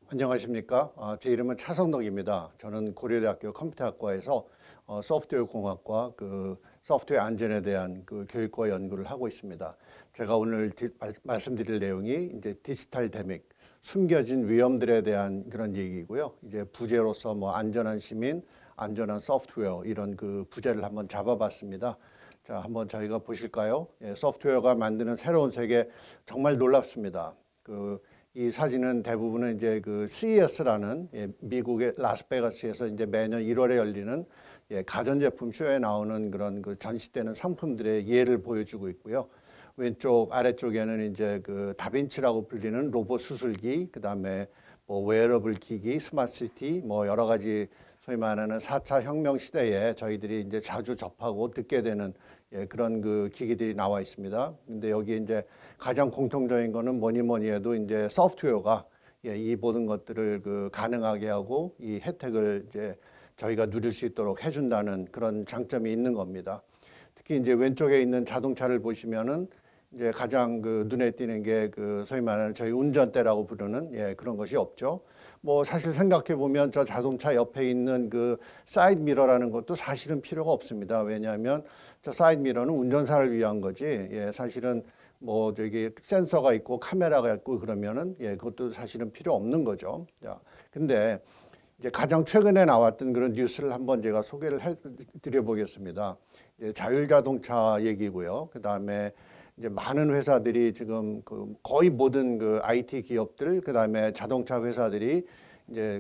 안녕하십니까? 제 이름은 차성덕입니다. 저는 고려대학교 컴퓨터학과에서 소프트웨어 공학과 소프트웨어 안전에 대한 교육과 연구를 하고 있습니다. 제가 오늘 말씀드릴 내용이 이제 디지털 데믹, 숨겨진 위험들에 대한 그런 얘기고요. 이제 부제로서 뭐 안전한 시민, 안전한 소프트웨어 이런 부제를 한번 잡아봤습니다. 자, 한번 저희가 보실까요? 예, 소프트웨어가 만드는 새로운 세계 정말 놀랍습니다. 이 사진은 대부분은 이제 CES라는 미국의 라스베가스에서 이제 매년 1월에 열리는 가전제품 쇼에 나오는 그런 전시되는 상품들의 예를 보여주고 있고요. 왼쪽 아래쪽에는 이제 다빈치라고 불리는 로봇 수술기, 그다음에 뭐 웨어러블 기기, 스마트시티, 뭐 여러 가지 소위 말하는 4차 혁명 시대에 저희들이 이제 자주 접하고 듣게 되는 그런 기기들이 나와 있습니다. 근데 여기 이제 가장 공통적인 거는 뭐니 해도 이제 소프트웨어가 이 모든 것들을 가능하게 하고 이 혜택을 이제 저희가 누릴 수 있도록 해준다는 그런 장점이 있는 겁니다. 특히 이제 왼쪽에 있는 자동차를 보시면은 이제 가장 눈에 띄는 게 소위 말하는 저희 운전대라고 부르는 그런 것이 없죠. 뭐 사실 생각해 보면 저 자동차 옆에 있는 사이드 미러라는 것도 사실은 필요가 없습니다. 왜냐하면 저 사이드 미러는 운전사를 위한 거지. 사실은 뭐 저기 센서가 있고 카메라가 있고 그러면은 그것도 사실은 필요 없는 거죠. 자, 근데 이제 가장 최근에 나왔던 그런 뉴스를 한번 제가 소개를 해드려 보겠습니다. 자율자동차 얘기고요. 그 다음에 이제 많은 회사들이 지금 거의 모든 IT 기업들, 그 다음에 자동차 회사들이 이제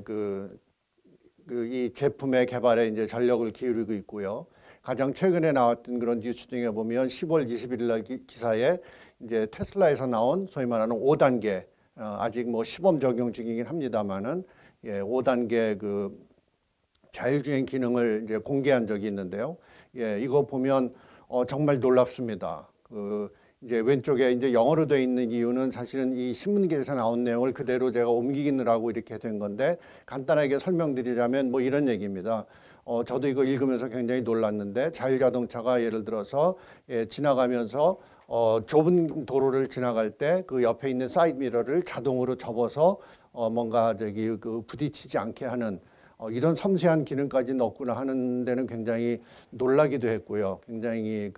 이 제품의 개발에 이제 전력을 기울이고 있고요. 가장 최근에 나왔던 그런 뉴스 중에 보면 10월 21일 날 기사에 이제 테슬라에서 나온 소위 말하는 5단계, 아직 뭐 시범 적용 중이긴 합니다만은 5단계 자율주행 기능을 이제 공개한 적이 있는데요. 이거 보면 정말 놀랍습니다. 이제 왼쪽에 이제 영어로 되어 있는 이유는 사실은 이 신문기에서 나온 내용을 그대로 제가 옮기느라고 이렇게 된 건데 간단하게 설명드리자면 뭐 이런 얘기입니다. 저도 이거 읽으면서 굉장히 놀랐는데 자율자동차가 예를 들어서 지나가면서 좁은 도로를 지나갈 때 그 옆에 있는 사이드 미러를 자동으로 접어서 뭔가 부딪히지 않게 하는 이런 섬세한 기능까지 넣었구나 하는 데는 굉장히 놀라기도 했고요. 굉장히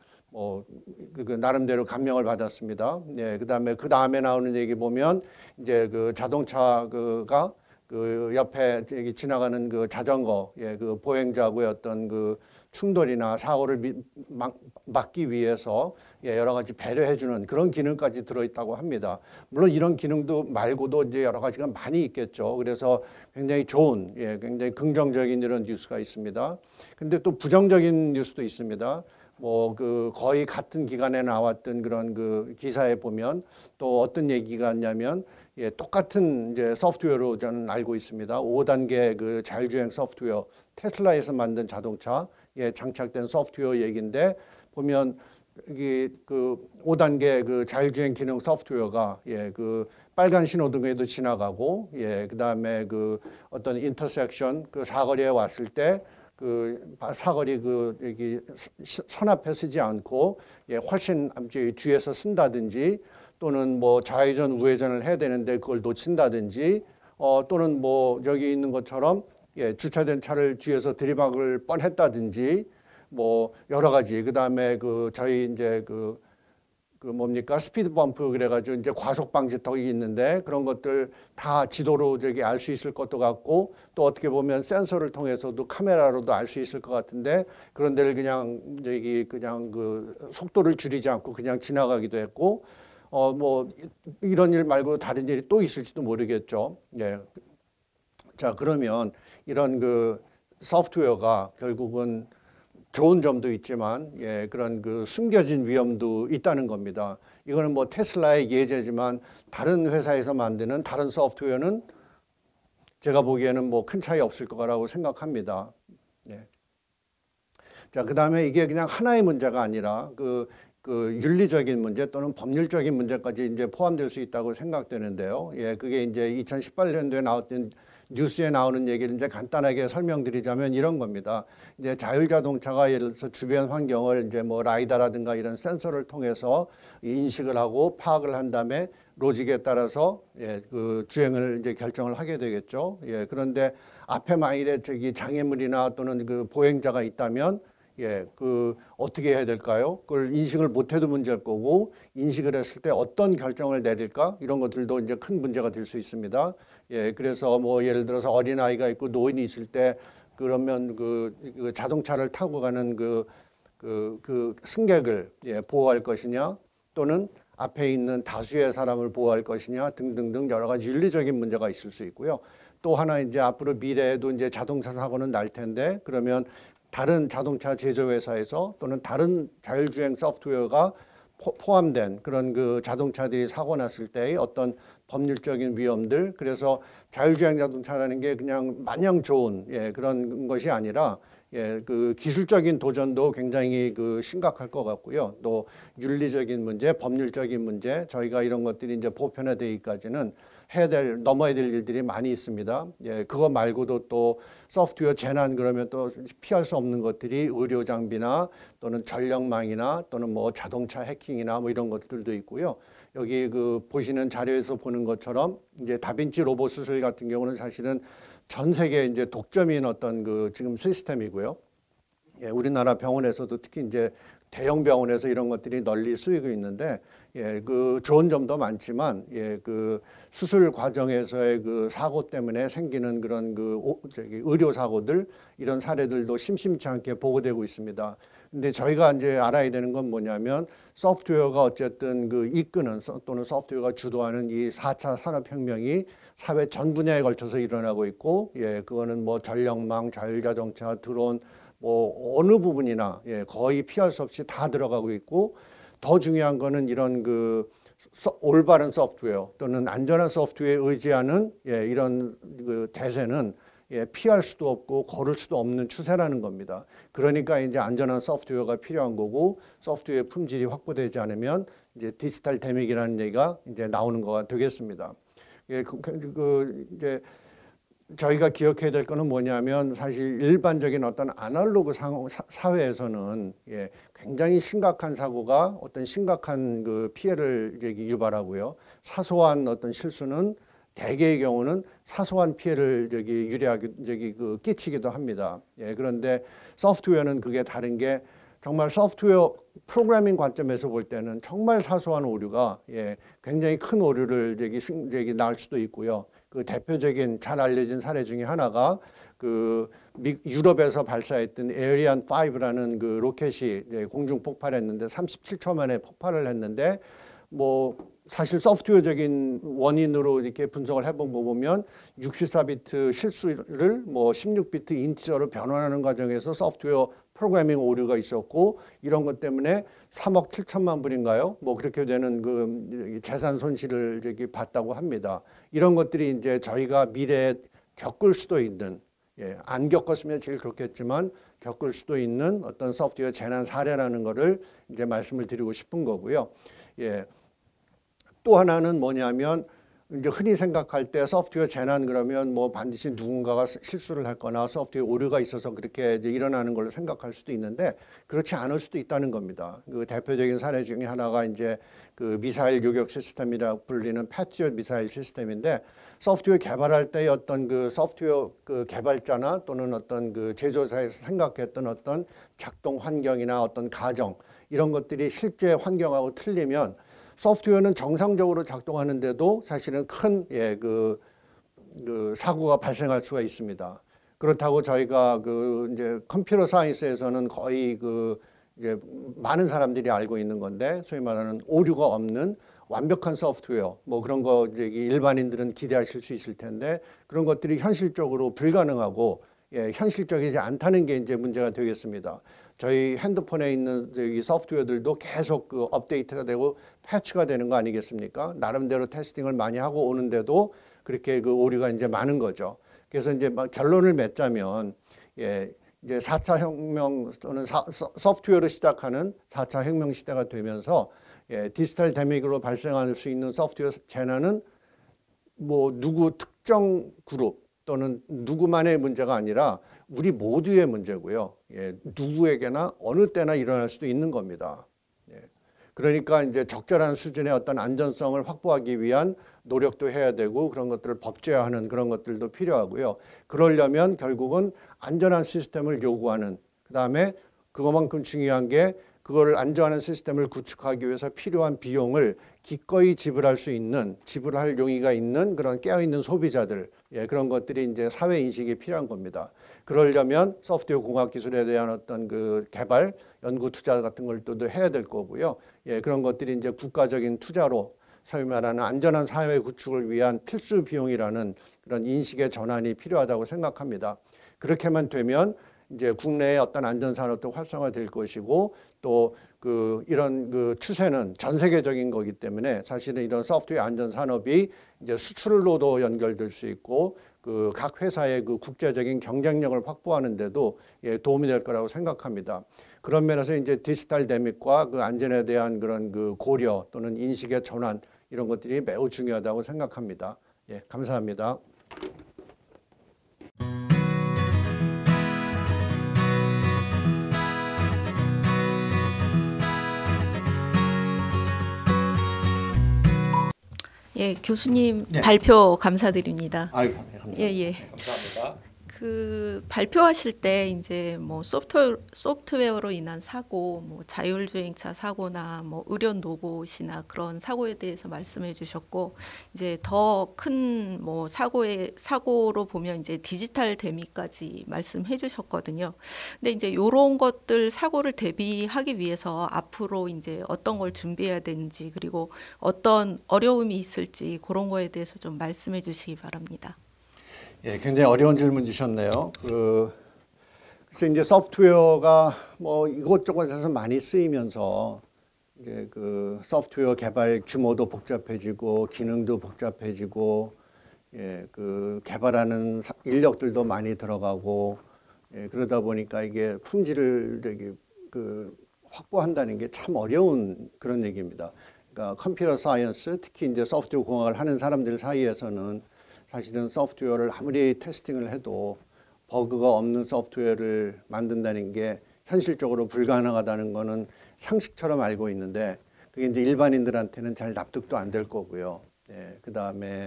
나름대로 감명을 받았습니다. 그다음에 나오는 얘기 보면 이제 자동차가 옆에 지나가는 자전거, 보행자하고의 어떤 충돌이나 사고를 막기 위해서 여러 가지 배려해주는 그런 기능까지 들어있다고 합니다. 물론 이런 기능도 말고도 이제 여러 가지가 많이 있겠죠. 그래서 굉장히 좋은, 굉장히 긍정적인 이런 뉴스가 있습니다. 근데 또 부정적인 뉴스도 있습니다. 뭐 거의 같은 기간에 나왔던 그런 기사에 보면 또 어떤 얘기가 있냐면 똑같은 이제 소프트웨어로 저는 알고 있습니다. 5단계 자율주행 소프트웨어 테슬라에서 만든 자동차에 장착된 소프트웨어 얘기인데 보면 이게 5단계 자율주행 기능 소프트웨어가 빨간 신호등에도 지나가고 그다음에 어떤 인터섹션 사거리에 왔을 때 사거리 여기 선 앞에 서지 않고 훨씬 뒤에서 쓴다든지 또는 뭐 좌회전 우회전을 해야 되는데 그걸 놓친다든지 또는 뭐 여기 있는 것처럼 주차된 차를 뒤에서 들이박을 뻔했다든지 뭐 여러 가지 그다음에 저희 이제 뭡니까 스피드 범프 그래가지고 이제 과속 방지턱이 있는데 그런 것들 다 지도로 알 수 있을 것도 같고 또 어떻게 보면 센서를 통해서도 카메라로도 알 수 있을 것 같은데 그런 데를 그냥 속도를 줄이지 않고 그냥 지나가기도 했고 뭐 이런 일 말고 다른 일이 또 있을지도 모르겠죠. 자 그러면 이런 소프트웨어가 결국은 좋은 점도 있지만 그런 숨겨진 위험도 있다는 겁니다. 이거는 뭐 테슬라의 예제지만 다른 회사에서 만드는 다른 소프트웨어는 제가 보기에는 뭐 큰 차이 없을 거라고 생각합니다. 자, 그다음에 이게 그냥 하나의 문제가 아니라 윤리적인 문제 또는 법률적인 문제까지 이제 포함될 수 있다고 생각되는데요. 그게 이제 2018년도에 나왔던 뉴스에 나오는 얘기를 이제 간단하게 설명드리자면 이런 겁니다. 이제 자율자동차가 예를 들어서 주변 환경을 이제 뭐 라이다라든가 이런 센서를 통해서 인식을 하고 파악을 한 다음에 로직에 따라서 그 주행을 이제 결정을 하게 되겠죠. 그런데 앞에 만일에 저기 장애물이나 또는 그 보행자가 있다면 그 어떻게 해야 될까요? 그걸 인식을 못해도 문제일 거고 인식을 했을 때 어떤 결정을 내릴까? 이런 것들도 이제 큰 문제가 될 수 있습니다. 그래서 뭐 예를 들어서 어린아이가 있고 노인이 있을 때 그러면 그 자동차를 타고 가는 그 승객을 보호할 것이냐 또는 앞에 있는 다수의 사람을 보호할 것이냐 등등등 여러 가지 윤리적인 문제가 있을 수 있고요. 또 하나 이제 앞으로 미래에도 이제 자동차 사고는 날 텐데 그러면 다른 자동차 제조회사에서 또는 다른 자율주행 소프트웨어가 포함된 그런 그 자동차들이 사고 났을 때의 어떤 법률적인 위험들, 그래서 자율주행 자동차라는 게 그냥 마냥 좋은 그런 것이 아니라 그 기술적인 도전도 굉장히 그 심각할 것 같고요. 또 윤리적인 문제, 법률적인 문제, 저희가 이런 것들이 이제 보편화되기까지는 넘어야 될 일들이 많이 있습니다. 그거 말고도 또 소프트웨어 재난 그러면 또 피할 수 없는 것들이 의료 장비나 또는 전력망이나 또는 뭐 자동차 해킹이나 뭐 이런 것들도 있고요. 여기 그 보시는 자료에서 보는 것처럼 이제 다빈치 로봇 수술 같은 경우는 사실은 전 세계 이제 독점인 어떤 그 지금 시스템이고요. 우리나라 병원에서도 특히 이제 대형 병원에서 이런 것들이 널리 쓰이고 있는데 그 좋은 점도 많지만 그 수술 과정에서의 그 사고 때문에 생기는 그런 그 의료 사고들 이런 사례들도 심심치 않게 보고되고 있습니다. 근데 저희가 이제 알아야 되는 건 뭐냐면 소프트웨어가 어쨌든 그 이끄는 또는 소프트웨어가 주도하는 이 4차 산업혁명이 사회 전 분야에 걸쳐서 일어나고 있고 그거는 뭐 전력망, 자율자동차, 드론 뭐 어느 부분이나 거의 피할 수 없이 다 들어가고 있고 더 중요한 거는 이런 그 올바른 소프트웨어 또는 안전한 소프트웨어에 의지하는 이런 그 대세는 피할 수도 없고 거를 수도 없는 추세라는 겁니다. 그러니까 이제 안전한 소프트웨어가 필요한 거고 소프트웨어 품질이 확보되지 않으면 이제 디지털 데믹이라는 얘기가 이제 나오는 거가 되겠습니다. 이제 저희가 기억해야 될 거는 뭐냐면 사실 일반적인 어떤 아날로그 사회에서는 굉장히 심각한 사고가 어떤 심각한 그 피해를 유발하고요. 사소한 어떤 실수는 대개의 경우는 사소한 피해를 그 끼치기도 합니다. 그런데 소프트웨어는 그게 다른 게 정말 소프트웨어 프로그래밍 관점에서 볼 때는 정말 사소한 오류가 굉장히 큰 오류를 낳을 수도 있고요. 그 대표적인 잘 알려진 사례 중에 하나가 그 유럽에서 발사했던 에어리안 5라는 그 로켓이 공중 폭발했는데 37초 만에 폭발을 했는데 뭐 사실 소프트웨어적인 원인으로 이렇게 분석을 해본 거 보면 64비트 실수를 뭐 16비트 인티저로 변환하는 과정에서 소프트웨어 프로그래밍 오류가 있었고 이런 것 때문에 3억 7천만 불인가요? 뭐 그렇게 되는 그 재산 손실을 봤다고 합니다. 이런 것들이 이제 저희가 미래에 겪을 수도 있는 안 겪었으면 제일 좋겠지만 겪을 수도 있는 어떤 소프트웨어 재난 사례라는 거를 이제 말씀을 드리고 싶은 거고요. 또 하나는 뭐냐면 이제 흔히 생각할 때 소프트웨어 재난 그러면 뭐 반드시 누군가가 실수를 했거나 소프트웨어 오류가 있어서 그렇게 이제 일어나는 걸로 생각할 수도 있는데 그렇지 않을 수도 있다는 겁니다. 그 대표적인 사례 중에 하나가 이제 그 미사일 요격 시스템이라고 불리는 패트리엇 미사일 시스템인데 소프트웨어 개발할 때의 어떤 그 소프트웨어 그 개발자나 또는 어떤 그 제조사에서 생각했던 어떤 작동 환경이나 어떤 가정 이런 것들이 실제 환경하고 틀리면 소프트웨어는 정상적으로 작동하는데도 사실은 큰 그 사고가 발생할 수가 있습니다. 그렇다고 저희가 그 이제 컴퓨터 사이언스에서는 거의 그 이제 많은 사람들이 알고 있는 건데 소위 말하는 오류가 없는 완벽한 소프트웨어 뭐 그런 거 이제 일반인들은 기대하실 수 있을 텐데 그런 것들이 현실적으로 불가능하고 현실적이지 않다는 게 이제 문제가 되겠습니다. 저희 핸드폰에 있는 저기 소프트웨어들도 계속 그 업데이트가 되고 패치가 되는 거 아니겠습니까? 나름대로 테스팅을 많이 하고 오는데도 그렇게 그 오류가 이제 많은 거죠. 그래서 이제 결론을 맺자면 이제 4차 혁명 또는 소프트웨어로 시작하는 4차 혁명 시대가 되면서 디지털 데믹으로 발생할 수 있는 소프트웨어 재난은 뭐 누구 특정 그룹 또는 누구만의 문제가 아니라 우리 모두의 문제고요. 예, 누구에게나 어느 때나 일어날 수도 있는 겁니다. 예, 그러니까 이제 적절한 수준의 어떤 안전성을 확보하기 위한 노력도 해야 되고 그런 것들을 법제화하는 그런 것들도 필요하고요. 그러려면 결국은 안전한 시스템을 요구하는, 그다음에 그것만큼 중요한 게 그걸 안전한 시스템을 구축하기 위해서 필요한 비용을 기꺼이 지불할 수 있는, 지불할 용의가 있는 그런 깨어있는 소비자들, 예, 그런 것들이 이제 사회 인식이 필요한 겁니다. 그러려면 소프트웨어 공학 기술에 대한 어떤 그 개발, 연구 투자 같은 걸 또 해야 될 거고요. 예, 그런 것들이 이제 국가적인 투자로 소위 말하는 안전한 사회 구축을 위한 필수 비용이라는 그런 인식의 전환이 필요하다고 생각합니다. 그렇게만 되면 이제 국내의 어떤 안전산업도 활성화될 것이고 또 이런 추세는 전 세계적인 거기 때문에 사실은 이런 소프트웨어 안전산업이 이제 수출로도 연결될 수 있고 각 회사의 국제적인 경쟁력을 확보하는 데도 예, 도움이 될 거라고 생각합니다. 그런 면에서 이제 디지털 데믹과 안전에 대한 그런 고려 또는 인식의 전환 이런 것들이 매우 중요하다고 생각합니다. 예, 감사합니다. 예, 교수님 네. 발표 감사드립니다. 아이고, 네, 감사합니다. 예. 감사합니다. 발표하실 때 이제 뭐 소프트웨어로 인한 사고, 뭐 자율주행차 사고나 뭐 의료 로봇이나 그런 사고에 대해서 말씀해 주셨고, 이제 더 큰 뭐 사고로 보면 이제 디지털 데미까지 말씀해 주셨거든요. 근데 이제 이런 것들 사고를 대비하기 위해서 앞으로 이제 어떤 걸 준비해야 되는지, 그리고 어떤 어려움이 있을지 그런 거에 대해서 좀 말씀해 주시기 바랍니다. 예, 굉장히 어려운 질문 주셨네요. 글쎄 이제 소프트웨어가 뭐 이곳저곳에서 많이 쓰이면서 이제 소프트웨어 개발 규모도 복잡해지고 기능도 복잡해지고 예, 개발하는 인력들도 많이 들어가고 예, 그러다 보니까 이게 품질을 확보한다는 게 참 어려운 그런 얘기입니다. 그러니까 컴퓨터 사이언스, 특히 이제 소프트웨어 공학을 하는 사람들 사이에서는 사실은 소프트웨어를 아무리 테스팅을 해도 버그가 없는 소프트웨어를 만든다는 게 현실적으로 불가능하다는 거는 상식처럼 알고 있는데 그게 이제 일반인들한테는 잘 납득도 안 될 거고요. 예, 그다음에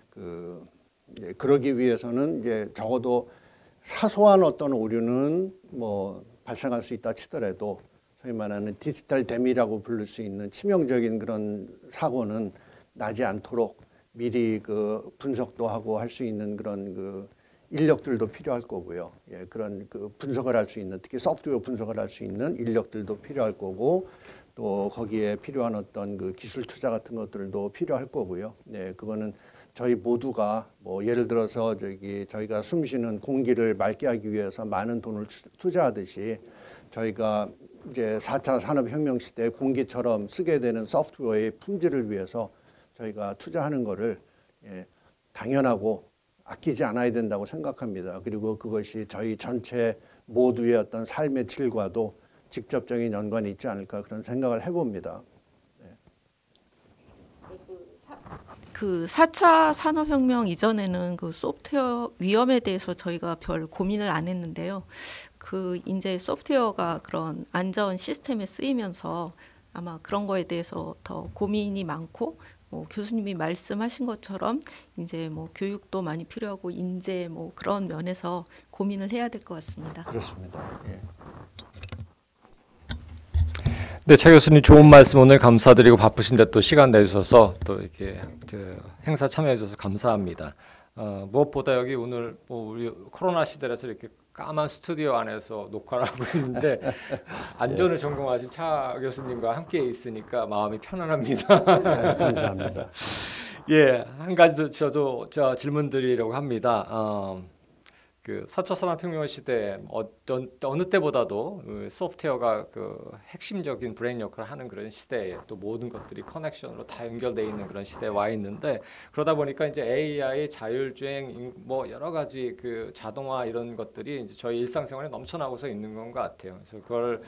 그러기 위해서는 이제 적어도 사소한 어떤 오류는 뭐 발생할 수 있다 치더라도 소위 말하는 디지털 데미라고 부를 수 있는 치명적인 그런 사고는 나지 않도록 미리 분석도 하고 할 수 있는 그런 인력들도 필요할 거고요. 예, 그런 분석을 할 수 있는, 특히 소프트웨어 분석을 할 수 있는 인력들도 필요할 거고, 또 거기에 필요한 어떤 기술 투자 같은 것들도 필요할 거고요. 네, 그거는 저희 모두가 뭐 예를 들어서 저희가 숨쉬는 공기를 맑게 하기 위해서 많은 돈을 투자하듯이 저희가 이제 4차 산업혁명 시대에 공기처럼 쓰게 되는 소프트웨어의 품질을 위해서 저희가 투자하는 거를 예, 당연하고 아끼지 않아야 된다고 생각합니다. 그리고 그것이 저희 전체 모두의 어떤 삶의 질과도 직접적인 연관이 있지 않을까 그런 생각을 해봅니다. 네. 4차 산업혁명 이전에는 소프트웨어 위험에 대해서 저희가 별 고민을 안 했는데요. 이제 소프트웨어가 그런 안전 시스템에 쓰이면서 아마 그런 거에 대해서 더 고민이 많고, 뭐 교수님이 말씀하신 것처럼 이제 뭐 교육도 많이 필요하고 인재 뭐 그런 면에서 고민을 해야 될 것 같습니다. 그렇습니다. 예. 네, 차 교수님 좋은 말씀 오늘 감사드리고 바쁘신데 또 시간 내주셔서 또 이렇게 행사 참여해 주셔서 감사합니다. 무엇보다 여기 오늘 뭐 우리 코로나 시대라서 이렇게 까만 스튜디오 안에서 녹화를 하고 있는데 안전을 전공하신 차 교수님과 함께 있으니까 마음이 편안합니다. 네, 감사합니다. 예, 한 가지 저도 질문 드리려고 합니다. 4차 산업혁명 시대에 어느 때보다도 소프트웨어가 핵심적인 브레인 역할을 하는 그런 시대에 또 모든 것들이 커넥션으로 다 연결되어 있는 그런 시대에 와 있는데, 그러다 보니까 이제 AI, 자율주행, 뭐 여러 가지 자동화 이런 것들이 이제 저희 일상생활에 넘쳐나고서 있는 건 것 같아요. 그래서 그걸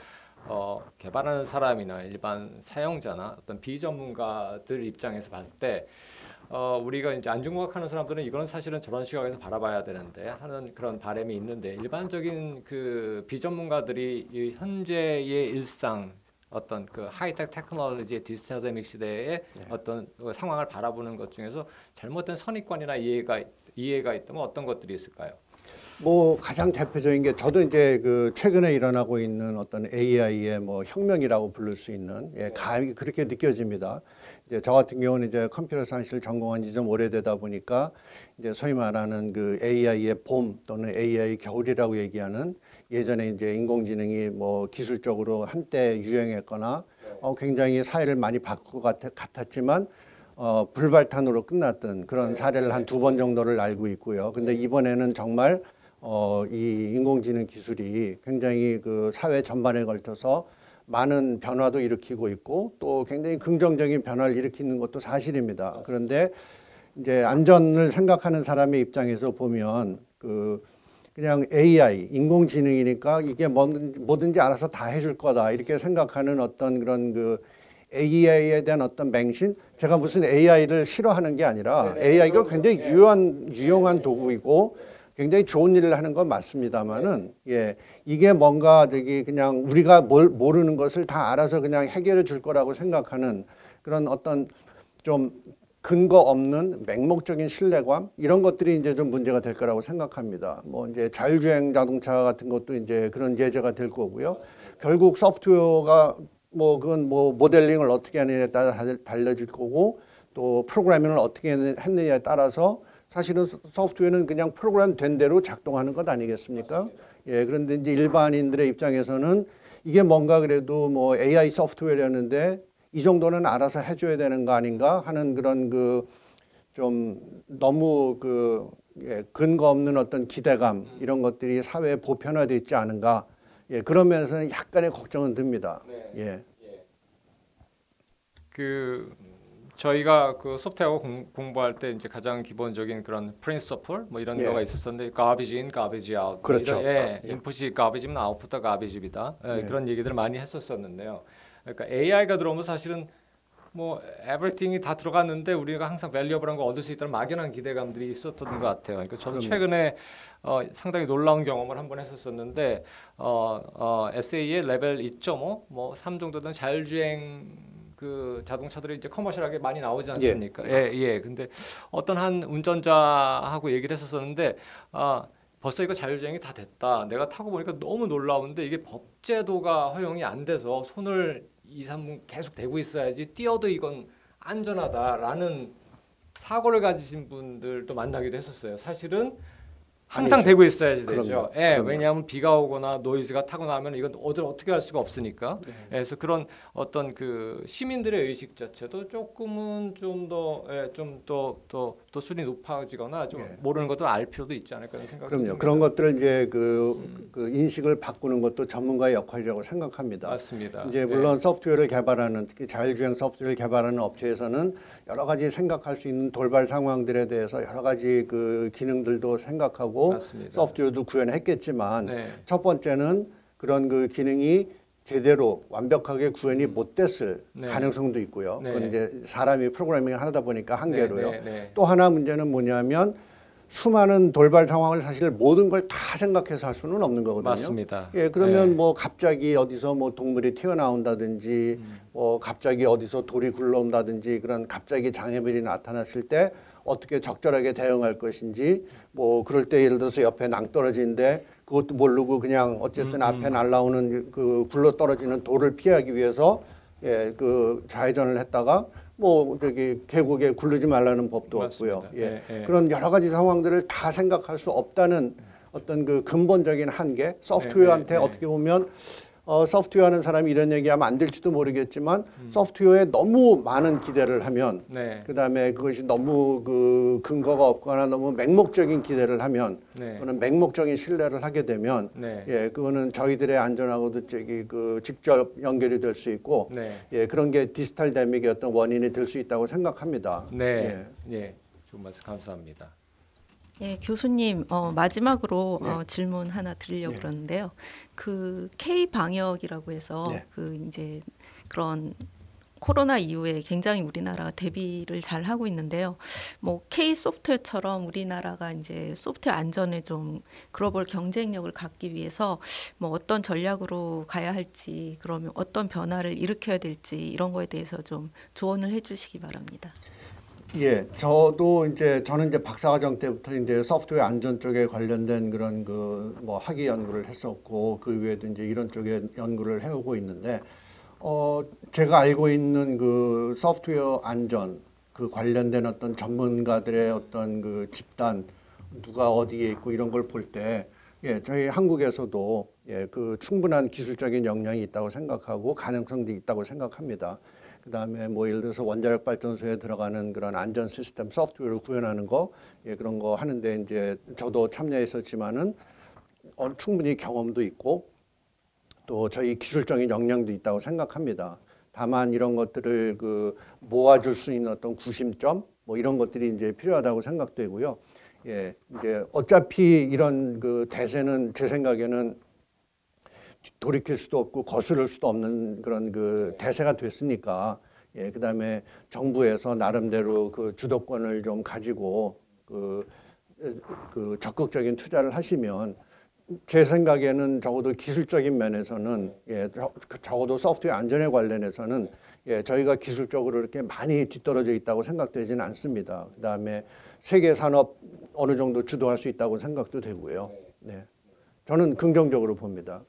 개발하는 사람이나 일반 사용자나 어떤 비전문가들 입장에서 봤을 때 우리가 이제 안중공학하는 사람들은 이거는 사실은 저런 시각에서 바라봐야 되는데 하는 그런 바람이 있는데 일반적인 그 비전문가들이 이 현재의 일상 어떤 그 하이텍 테크놀로지의 디지털데믹 시대의 어떤 상황을 바라보는 것 중에서 잘못된 선입관이나 이해가 있다면 어떤 것들이 있을까요? 뭐 가장 대표적인 게 저도 이제 그 최근에 일어나고 있는 어떤 AI의 뭐 혁명이라고 부를 수 있는 감이 그렇게 느껴집니다. 이제 저 같은 경우는 이제 컴퓨터 사이언스를 전공한 지 좀 오래되다 보니까 이제 소위 말하는 그 AI의 봄 또는 AI 겨울이라고 얘기하는 예전에 이제 인공지능이 뭐 기술적으로 한때 유행했거나 굉장히 사회를 많이 바꿀 것 같았지만 불발탄으로 끝났던 그런 사례를 한 2번 정도를 알고 있고요. 근데 이번에는 정말 이 인공지능 기술이 굉장히 그 사회 전반에 걸쳐서 많은 변화도 일으키고 있고 또 굉장히 긍정적인 변화를 일으키는 것도 사실입니다. 그런데 이제 안전을 생각하는 사람의 입장에서 보면 그냥 AI, 인공지능이니까 이게 뭐든지 알아서 다 해줄 거다 이렇게 생각하는 어떤 그런 그 AI에 대한 어떤 맹신, 제가 무슨 AI를 싫어하는 게 아니라 AI가 굉장히 유용한 도구이고 굉장히 좋은 일을 하는 건 맞습니다만은 이게 뭔가 저기 그냥 우리가 모르는 것을 다 알아서 그냥 해결해 줄 거라고 생각하는 그런 어떤 좀 근거 없는 맹목적인 신뢰감 이런 것들이 이제 좀 문제가 될 거라고 생각합니다. 뭐 이제 자율주행 자동차 같은 것도 이제 그런 예제가 될 거고요. 결국 소프트웨어가 뭐 그건 뭐 모델링을 어떻게 하느냐에 따라 달라질 거고 또 프로그래밍을 어떻게 했느냐에 따라서 사실은 소프트웨어는 그냥 프로그램 된 대로 작동하는 것 아니겠습니까? 그런데 이제 일반인들의 입장에서는 이게 뭔가 그래도 뭐 AI 소프트웨어였는데 이 정도는 알아서 해줘야 되는 거 아닌가 하는 그런 그 좀 너무 근거 없는 어떤 기대감 이런 것들이 사회에 보편화되어 있지 않은가 그런 면에서는 약간의 걱정은 듭니다. 저희가 그 소프트웨어 공부할 때 이제 가장 기본적인 그런 프린서플 뭐 이런 거가 있었었는데 garbage in, garbage out. 그렇죠. 인풋이 garbage면 아웃풋도 garbage입니다. 그런 얘기들을 많이 했었었는데요. 그러니까 AI가 들어오면 사실은 뭐 everything이 다 들어갔는데 우리가 항상 valuable한 거 얻을 수 있다는 막연한 기대감들이 있었던 것 같아요. 그러니까 저도 최근에 상당히 놀라운 경험을 한번 했었었는데 SA의 레벨 2.5, 뭐 3 정도 된 자율주행 그 자동차들이 이제 커머셜하게 많이 나오지 않습니까? 근데 어떤 한 운전자하고 얘기를 했었었는데 벌써 이거 자율주행이 다 됐다. 내가 타고 보니까 너무 놀라운데 이게 법제도가 허용이 안 돼서 손을 2, 3분 계속 대고 있어야지 뛰어도 이건 안전하다라는 사고를 가지신 분들도 만나기도 했었어요. 사실은 항상 아니죠. 대고 있어야지 되죠. 그럼요. 왜냐하면 비가 오거나 노이즈가 타고 나면 이건 어떻게 할 수가 없으니까. 그래서 그런 어떤 그 시민들의 의식 자체도 조금은 좀 더 수준이 높아지거나 좀 모르는 것도 알 필요도 있지 않을까 하는 생각이 듭니다. 그런 것들을 이제 그 인식을 바꾸는 것도 전문가의 역할이라고 생각합니다. 맞습니다. 이제 물론 소프트웨어를 개발하는 특히 자율주행 소프트웨어를 개발하는 업체에서는 여러 가지 생각할 수 있는 돌발 상황들에 대해서 여러 가지 그 기능들도 생각하고 맞습니다. 소프트웨어도 구현했겠지만 첫 번째는 그런 그 기능이 제대로 완벽하게 구현이 못 됐을 가능성도 있고요. 그건 이제 사람이 프로그래밍을 하다 보니까 한계로요. 또 하나 문제는 뭐냐면 수많은 돌발 상황을 사실 모든 걸 다 생각해서 할 수는 없는 거거든요. 맞습니다. 그러면 뭐 갑자기 어디서 뭐 동물이 튀어나온다든지 뭐 갑자기 어디서 돌이 굴러온다든지 그런 갑자기 장애물이 나타났을 때 어떻게 적절하게 대응할 것인지 뭐 그럴 때 예를 들어서 옆에 낭떠러지인데 그것도 모르고 그냥 어쨌든 앞에 날아오는 그 굴러 떨어지는 돌을 피하기 위해서 그 좌회전을 했다가 뭐 저기 계곡에 굴르지 말라는 법도 맞습니다. 없고요. 그런 여러 가지 상황들을 다 생각할 수 없다는 어떤 그 근본적인 한계, 소프트웨어한테 어떻게 보면 소프트웨어 하는 사람이 이런 얘기하면 안 될지도 모르겠지만 소프트웨어에 너무 많은 기대를 하면 그다음에 그것이 너무 그 근거가 없거나 너무 맹목적인 기대를 하면 또는 맹목적인 신뢰를 하게 되면 그거는 저희들의 안전하고도 저기 그 직접 연결이 될 수 있고 그런 게 디지털 데믹의 어떤 원인이 될 수 있다고 생각합니다. 좋은 말씀 감사합니다. 교수님 마지막으로 질문 하나 드리려고 그러는데요. 그 K 방역이라고 해서 그 이제 그런 코로나 이후에 굉장히 우리나라가 대비를 잘 하고 있는데요. 뭐 K 소프트웨어처럼 우리나라가 이제 소프트웨어 안전에 좀 글로벌 경쟁력을 갖기 위해서 뭐 어떤 전략으로 가야 할지, 그러면 어떤 변화를 일으켜야 될지 이런 거에 대해서 좀 조언을 해주시기 바랍니다. 예, 저는 이제 박사과정 때부터 이제 소프트웨어 안전 쪽에 관련된 그런 그 뭐 학위 연구를 했었고, 그 외에도 이제 이런 쪽에 연구를 해오고 있는데, 제가 알고 있는 그 소프트웨어 안전 그 관련된 어떤 전문가들의 어떤 그 집단, 누가 어디에 있고 이런 걸 볼 때, 예, 저희 한국에서도 예, 그 충분한 기술적인 역량이 있다고 생각하고 가능성도 있다고 생각합니다. 그다음에 뭐 예를 들어서 원자력 발전소에 들어가는 그런 안전 시스템 소프트웨어를 구현하는 거, 예, 그런 거 하는데 이제 저도 참여했었지만은 충분히 경험도 있고 또 저희 기술적인 역량도 있다고 생각합니다. 다만 이런 것들을 그 모아줄 수 있는 어떤 구심점 뭐 이런 것들이 이제 필요하다고 생각되고요. 예, 이제 어차피 이런 그 대세는 제 생각에는 돌이킬 수도 없고 거스를 수도 없는 그런 그 대세가 됐으니까, 예, 그다음에 정부에서 나름대로 그 주도권을 좀 가지고 그 적극적인 투자를 하시면 제 생각에는 적어도 기술적인 면에서는, 예, 적어도 소프트웨어 안전에 관련해서는, 예, 저희가 기술적으로 이렇게 많이 뒤떨어져 있다고 생각되지는 않습니다. 그다음에 세계 산업 어느 정도 주도할 수 있다고 생각도 되고요. 네, 저는 긍정적으로 봅니다.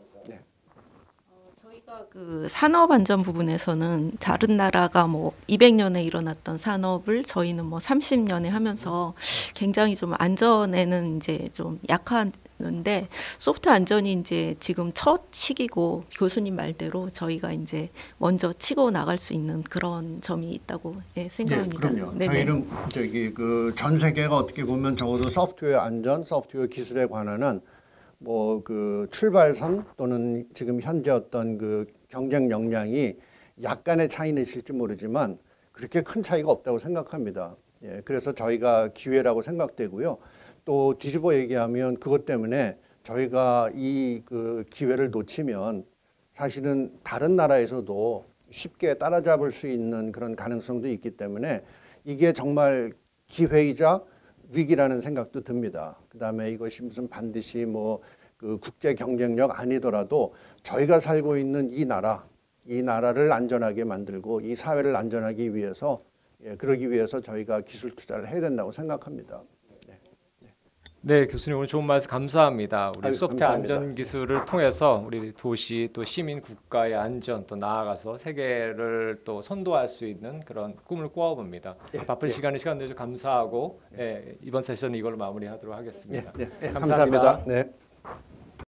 저희가 그 산업 안전 부분에서는 다른 나라가 뭐 200년에 일어났던 산업을 저희는 뭐 30년에 하면서 굉장히 좀 안전에는 이제 좀 약한데, 소프트웨어 안전이 이제 지금 첫 시기고 교수님 말대로 저희가 이제 먼저 치고 나갈 수 있는 그런 점이 있다고, 예, 생각합니다. 네, 그럼요. 네네. 저희는 저기 그 전 세계가 어떻게 보면 적어도 소프트웨어 안전, 소프트웨어 기술에 관한 뭐 그 출발선 또는 지금 현재 어떤 그 경쟁 역량이 약간의 차이는 있을지 모르지만 그렇게 큰 차이가 없다고 생각합니다. 예, 그래서 저희가 기회라고 생각되고요. 또 뒤집어 얘기하면 그것 때문에 저희가 이 그 기회를 놓치면 사실은 다른 나라에서도 쉽게 따라잡을 수 있는 그런 가능성도 있기 때문에 이게 정말 기회이자 위기라는 생각도 듭니다. 그다음에 이것이 무슨 반드시 뭐 그 국제 경쟁력 아니더라도 저희가 살고 있는 이 나라를 안전하게 만들고 이 사회를 안전하기 위해서, 예, 그러기 위해서 저희가 기술 투자를 해야 된다고 생각합니다. 네, 교수님 오늘 좋은 말씀 감사합니다. 우리 아유, 소프트웨어 감사합니다. 안전 기술을 통해서 우리 도시 또 시민 국가의 안전 또 나아가서 세계를 또 선도할 수 있는 그런 꿈을 꾸어봅니다. 예, 바쁜 예. 시간 내주셔서 감사하고, 예, 이번 세션 이걸로 마무리하도록 하겠습니다. 예, 예, 감사합니다. 감사합니다. 네.